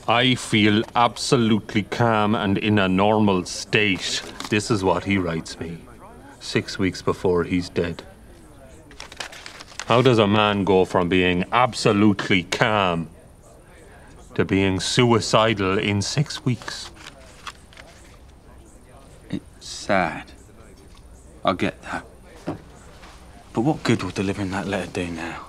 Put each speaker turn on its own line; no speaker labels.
I feel absolutely calm and in a normal state. This is what he writes me 6 weeks before he's dead. How does a man go from being absolutely calm to being suicidal in 6 weeks?
It's sad. I get that. But what good will delivering that letter do now?